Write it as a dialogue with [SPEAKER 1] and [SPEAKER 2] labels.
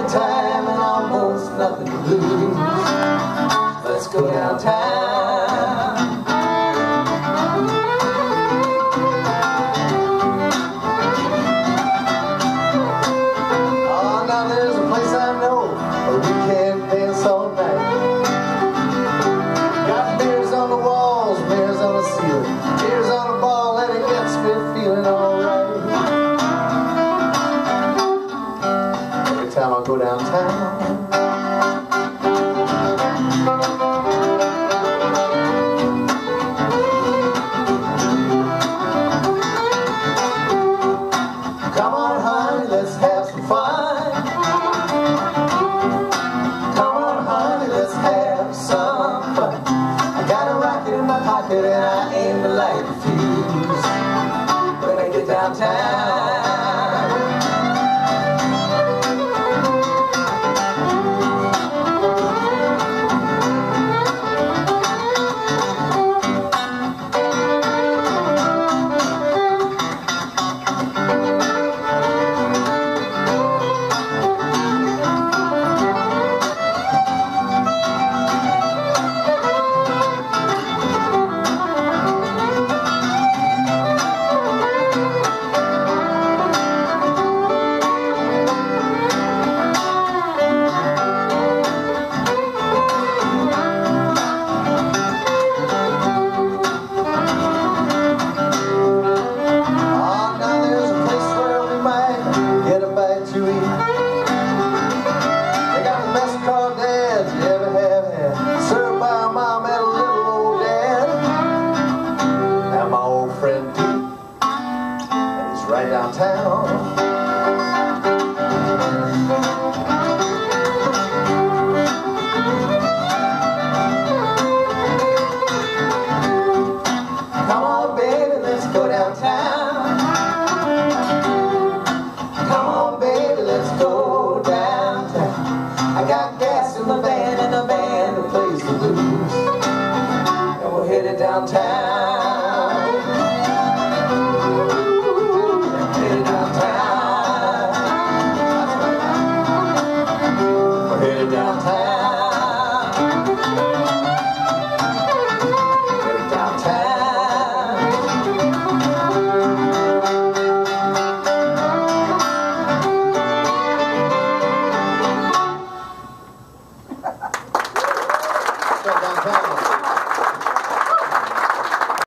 [SPEAKER 1] good time and almost nothing to lose. Let's go downtown. Oh, now there's a place I know where we can dance all night. Got mirrors on the walls, mirrors on the ceiling, mirrors on the ball, and it gets me feeling alright. Every time I go downtown,